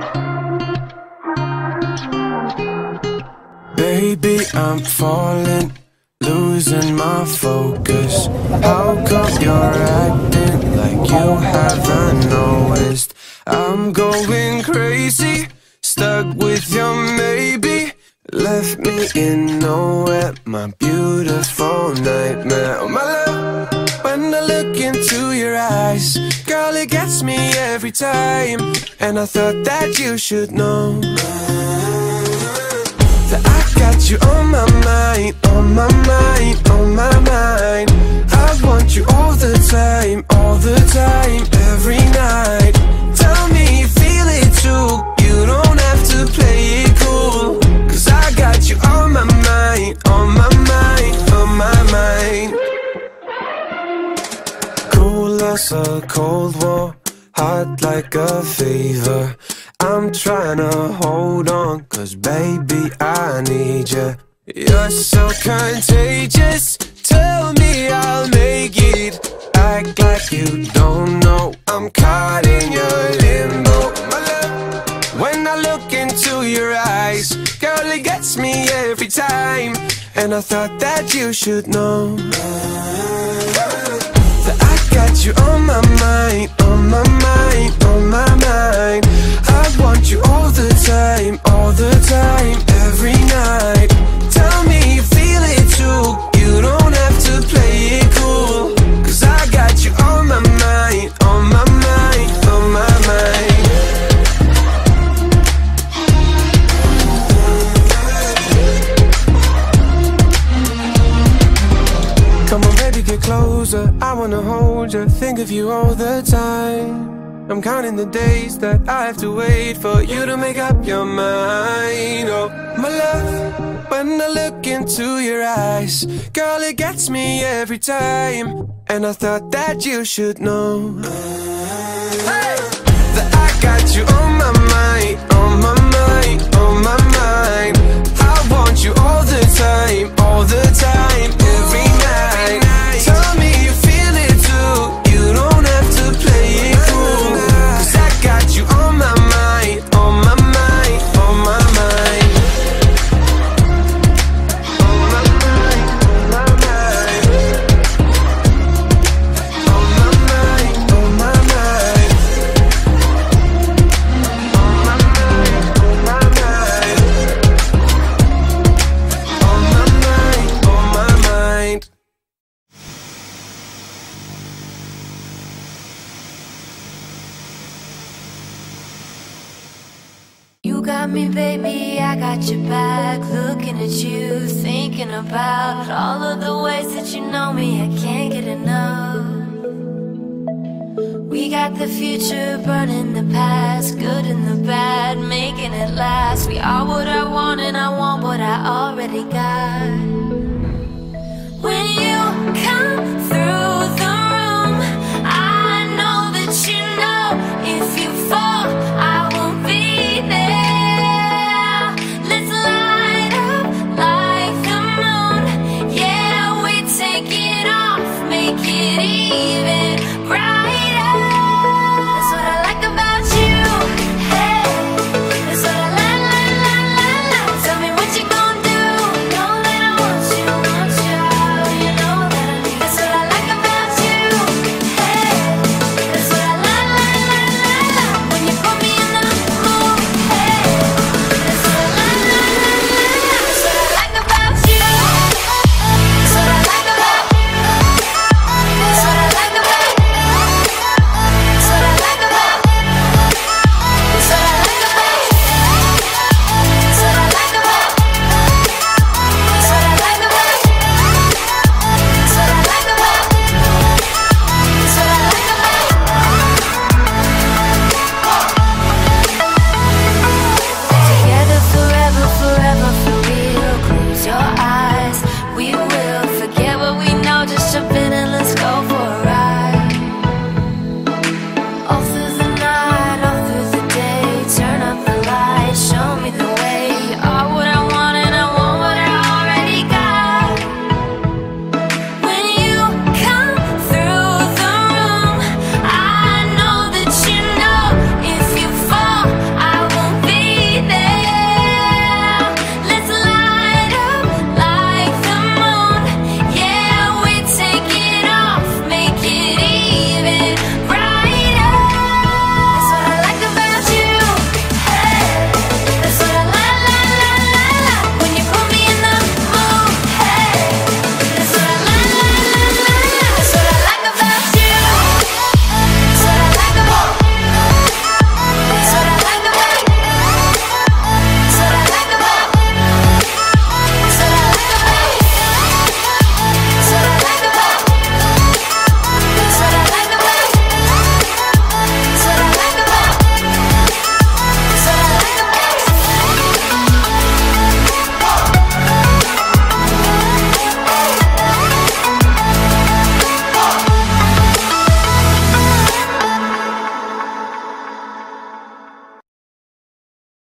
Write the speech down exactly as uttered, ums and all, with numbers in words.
Baby, I'm falling, losing my focus. How come you're acting like you haven't noticed? I'm going crazy, stuck with your maybe. Left me in nowhere, my beautiful nightmare. Oh my love, when I look into your eyes, girl, it gets me every time. And I thought that you should know that I got you on my mind, on my mind, on my mind. I want you all the time, all the time, every night. Tell me you feel it too, you don't have to play it cool. Cause I got you on my mind, on my mind, on my mind. Cool as a cold war, hot like a fever. I'm tryna hold on, cause baby I need you. You're so contagious, tell me I'll make it. Act like you don't know, I'm caught in your limbo. My love, when I look into your eyes, girl, it gets me every time. And I thought that you should know that I got you on my mind, on my mind, on my mind. I want you all the time, all the time, every night. Tell me you feel it too, you don't have to play it cool. Cause I got you on my mind, on my mind, on my mind. Come on baby, get closer, I wanna hold you, think of you all the time. I'm counting the days that I have to wait for you to make up your mind. Oh, my love, when I look into your eyes, girl, it gets me every time. And I thought that you should know hey! That I got you on my mind, on my mind, on my mind. I want you all the time, all the time, every night. Tell me you feel it too, you don't have to play it cool. Cause I got you on my mind, on my mind, on my mind. On my mind, on my mind. On my mind, on my mind. On my mind, on my mind. On my mind, on my mind. You got me, baby, I got your back. Looking at you, thinking about all of the ways that you know me, I can't get enough. We got the future burning the past, good and the bad, making it last. We are what I want and I want what I already got. When you come through the